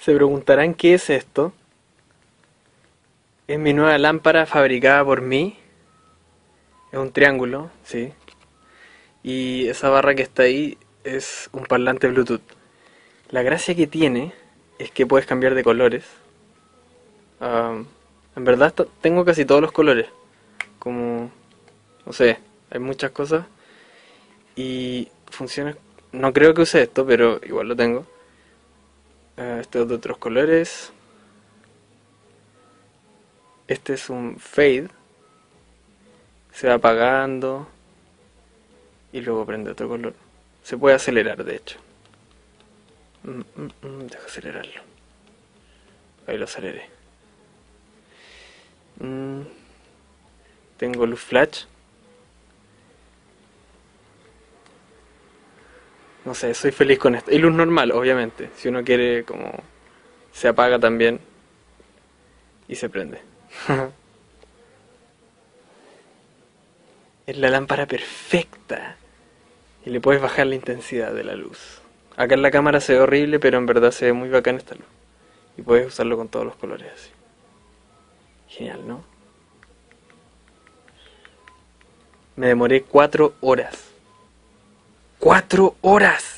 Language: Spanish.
Se preguntarán qué es esto. Es mi nueva lámpara fabricada por mí. Es un triángulo, sí. Y esa barra que está ahí es un parlante Bluetooth. La gracia que tiene es que puedes cambiar de colores. Ah, en verdad tengo casi todos los colores. Como, no sé, hay muchas cosas. Y funciona. No creo que use esto, pero igual lo tengo. Este es de otros colores. Este es un fade. Se va apagando. Y luego prende otro color. Se puede acelerar, de hecho. Deja acelerarlo. Ahí lo aceleré. Mm, tengo luz flash. No sé, soy feliz con esto. Y luz normal, obviamente. Si uno quiere, como se apaga también y se prende. Es la lámpara perfecta. Y le puedes bajar la intensidad de la luz. Acá en la cámara se ve horrible, pero en verdad se ve muy bacán esta luz. Y puedes usarlo con todos los colores así. Genial, ¿no? Me demoré 4 horas. ¡4 horas!